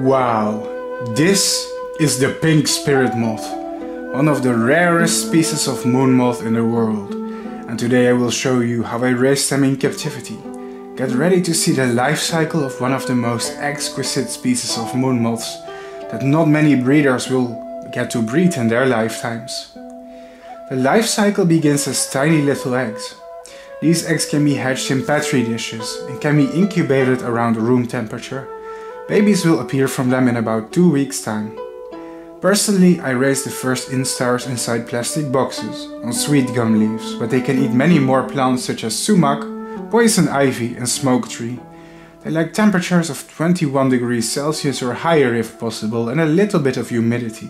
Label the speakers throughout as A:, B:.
A: Wow, this is the pink spirit moth, one of the rarest species of moon moth in the world. And today I will show you how I raised them in captivity. Get ready to see the life cycle of one of the most exquisite species of moon moths that not many breeders will get to breed in their lifetimes. The life cycle begins as tiny little eggs. These eggs can be hatched in petri dishes and can be incubated around room temperature. Babies will appear from them in about 2 weeks' time. Personally, I raised the first instars inside plastic boxes on sweet gum leaves, but they can eat many more plants such as sumac, poison ivy and smoke tree. They like temperatures of 21 degrees Celsius or higher if possible, and a little bit of humidity.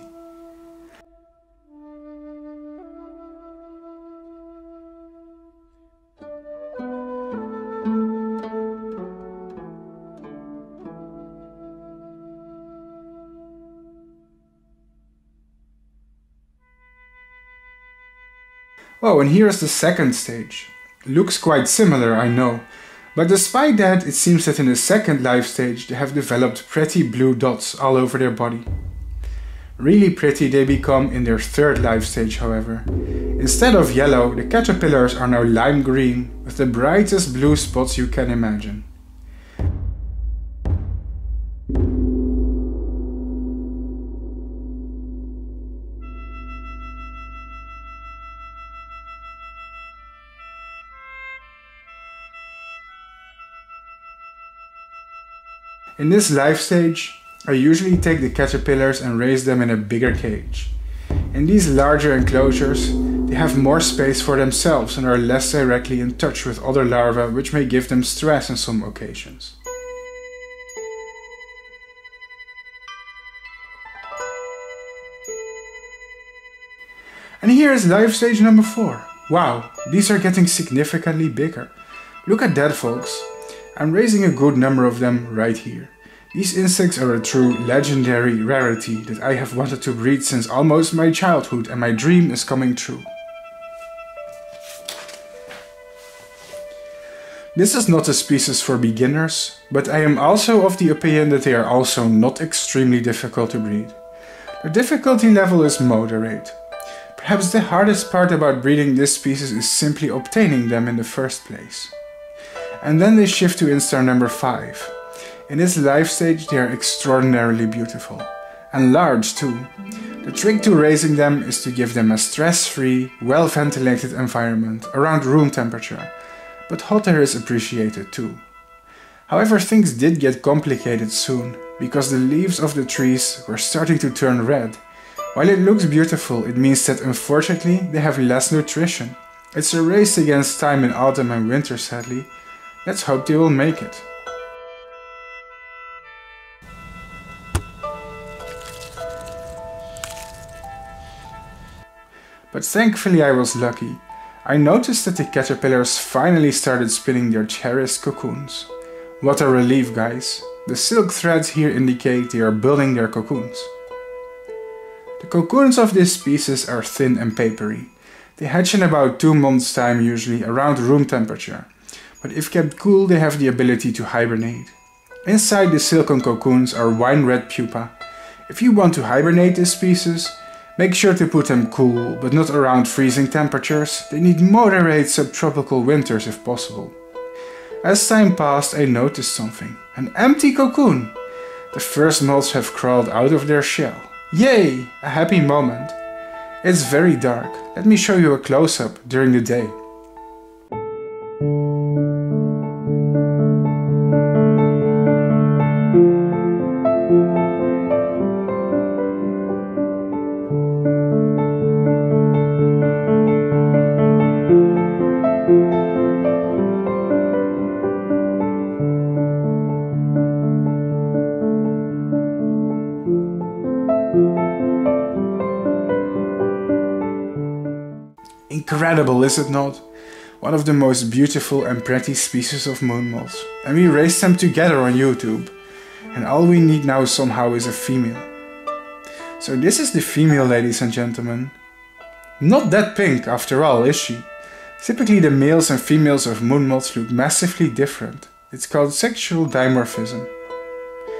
A: Oh, and here's the second stage. Looks quite similar, I know, but despite that, it seems that in the second life stage they have developed pretty blue dots all over their body. Really pretty they become in their third life stage, however. Instead of yellow, the caterpillars are now lime green with the brightest blue spots you can imagine. In this life stage, I usually take the caterpillars and raise them in a bigger cage. In these larger enclosures, they have more space for themselves and are less directly in touch with other larvae, which may give them stress on some occasions. And here is life stage number 4. Wow, these are getting significantly bigger. Look at that, folks. I'm raising a good number of them right here. These insects are a true legendary rarity that I have wanted to breed since almost my childhood, and my dream is coming true. This is not a species for beginners, but I am also of the opinion that they are also not extremely difficult to breed. The difficulty level is moderate. Perhaps the hardest part about breeding this species is simply obtaining them in the first place. And then they shift to instar number 5. In this life stage they are extraordinarily beautiful. And large too. The trick to raising them is to give them a stress-free, well-ventilated environment around room temperature. But hot air is appreciated too. However, things did get complicated soon, because the leaves of the trees were starting to turn red. While it looks beautiful, it means that unfortunately they have less nutrition. It's a race against time in autumn and winter, sadly. Let's hope they will make it. But thankfully I was lucky. I noticed that the caterpillars finally started spinning their cherished cocoons. What a relief, guys. The silk threads here indicate they are building their cocoons. The cocoons of this species are thin and papery. They hatch in about 2 months' time, usually around room temperature. But if kept cool, they have the ability to hibernate. Inside the silken cocoons are wine red pupa. If you want to hibernate this species, make sure to put them cool, but not around freezing temperatures. They need moderate subtropical winters if possible. As time passed, I noticed something. An empty cocoon! The first moths have crawled out of their shell. Yay! A happy moment. It's very dark. Let me show you a close-up during the day. Incredible, is it not? One of the most beautiful and pretty species of moon moths. And we raised them together on YouTube. And all we need now somehow is a female. So this is the female, ladies and gentlemen. Not that pink after all, is she? Typically the males and females of moon moths look massively different. It's called sexual dimorphism.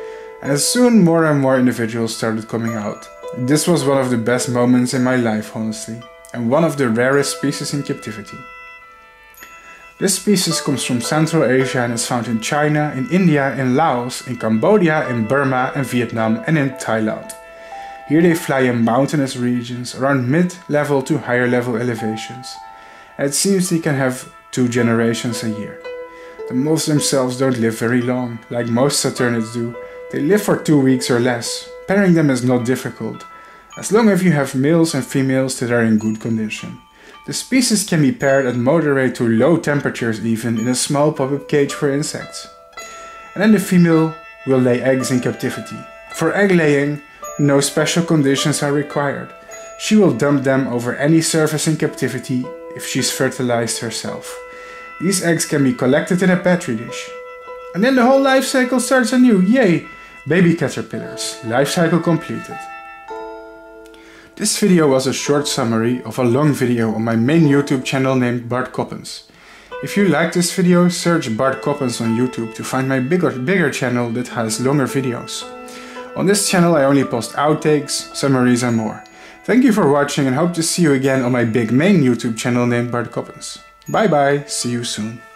A: and soon more and more individuals started coming out. This was one of the best moments in my life, honestly, and one of the rarest species in captivity. This species comes from Central Asia and is found in China, in India, in Laos, in Cambodia, in Burma and Vietnam and in Thailand. Here they fly in mountainous regions around mid-level to higher level elevations, and it seems they can have 2 generations a year. The moths themselves don't live very long, like most saturniids do. They live for 2 weeks or less. Pairing them is not difficult, as long as you have males and females that are in good condition. The species can be paired at moderate to low temperatures even in a small pop-up cage for insects. And then the female will lay eggs in captivity. For egg laying, no special conditions are required. She will dump them over any surface in captivity if she's fertilized herself. These eggs can be collected in a petri dish. And then the whole life cycle starts anew, yay! Baby caterpillars, life cycle completed. This video was a short summary of a long video on my main YouTube channel named Bart Coppens. If you like this video, search Bart Coppens on YouTube to find my bigger channel that has longer videos. On this channel I only post outtakes, summaries and more. Thank you for watching and hope to see you again on my big main YouTube channel named Bart Coppens. Bye bye, see you soon.